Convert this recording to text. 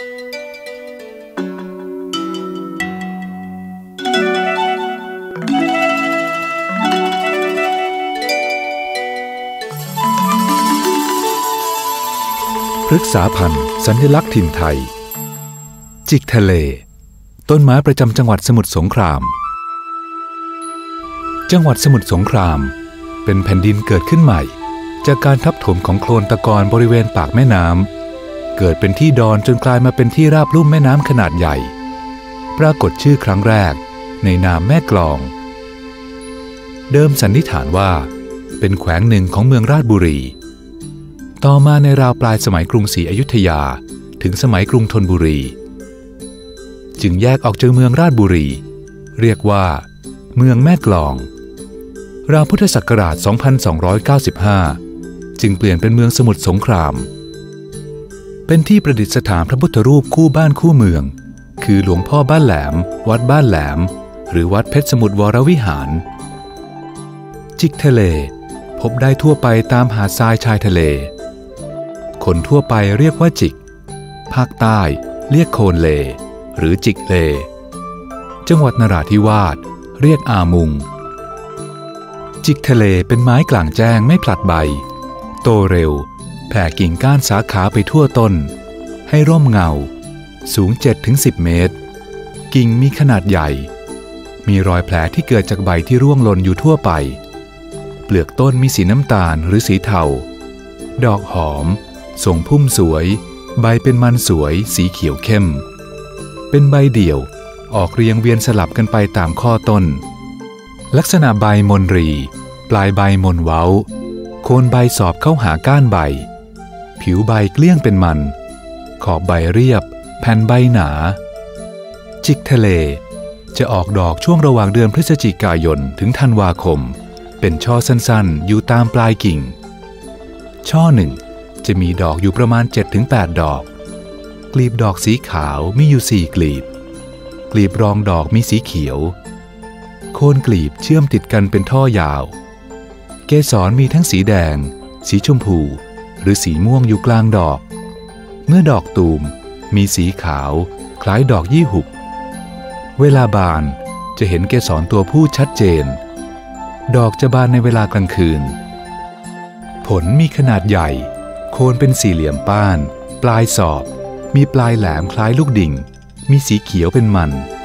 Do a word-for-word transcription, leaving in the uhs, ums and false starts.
พฤกษาพันธุ์สัญลักษณ์ถิ่นไทยจิกทะเลต้นไม้ประจำจังหวัดสมุทรสงครามจังหวัดสมุทรสงครามเป็นแผ่นดินเกิดขึ้นใหม่จากการทับถมของโคลนตะกอนบริเวณปากแม่น้ำเกิดเป็นที่ดอนจนกลายมาเป็นที่ราบลุ่มแม่น้ำขนาดใหญ่ปรากฏชื่อครั้งแรกในนามแม่กลองเดิมสันนิษฐานว่าเป็นแขวงหนึ่งของเมืองราชบุรีต่อมาในราวปลายสมัยกรุงศรีอยุธยาถึงสมัยกรุงธนบุรีจึงแยกออกจากเมืองราชบุรีเรียกว่าเมืองแม่กลองราวพุทธศักราช สองพันสองร้อยเก้าสิบห้า จึงเปลี่ยนเป็นเมืองสมุทรสงครามเป็นที่ประดิษฐานพระพุทธรูปคู่บ้านคู่เมืองคือหลวงพ่อบ้านแหลมวัดบ้านแหลมหรือวัดเพชรสมุทรวรวิหารจิกทะเลพบได้ทั่วไปตามหาดทรายชายทะเลคนทั่วไปเรียกว่าจิกภาคใต้เรียกโคนเลหรือจิกเลจังหวัดนราธิวาสเรียกอามุงจิกทะเลเป็นไม้กลางแจ้งไม่ผลัดใบโตเร็วแผ่กิ่งก้านสาขาไปทั่วต้นให้ร่มเงาสูง เจ็ดถึงสิบ เมตรกิ่งมีขนาดใหญ่มีรอยแผลที่เกิดจากใบที่ร่วงหล่นอยู่ทั่วไปเปลือกต้นมีสีน้ำตาลหรือสีเทาดอกหอมทรงพุ่มสวยใบเป็นมันสวยสีเขียวเข้มเป็นใบเดี่ยวออกเรียงเวียนสลับกันไปตามข้อต้นลักษณะใบมนรีปลายใบมนเว้าโคนใบสอบเข้าหาก้านใบผิวใบเกลี้ยงเป็นมันขอบใบเรียบแผ่นใบหนาจิกทะเลจะออกดอกช่วงระหว่างเดือนพฤศจิกายนถึงธันวาคมเป็นช่อสั้นๆอยู่ตามปลายกิ่งช่อหนึ่งจะมีดอกอยู่ประมาณ เจ็ดถึงแปด ดอกกลีบดอกสีขาวมีอยู่สี่กลีบกลีบรองดอกมีสีเขียวโคนกลีบเชื่อมติดกันเป็นท่อยาวเกสรมีทั้งสีแดงสีชมพูหรือสีม่วงอยู่กลางดอกเมื่อดอกตูมมีสีขาวคล้ายดอกยี่หุบเวลาบานจะเห็นเกสรตัวผู้ชัดเจนดอกจะบานในเวลากลางคืนผลมีขนาดใหญ่โคนเป็นสี่เหลี่ยมป้านปลายสอบมีปลายแหลมคล้ายลูกดิ่งมีสีเขียวเป็นมัน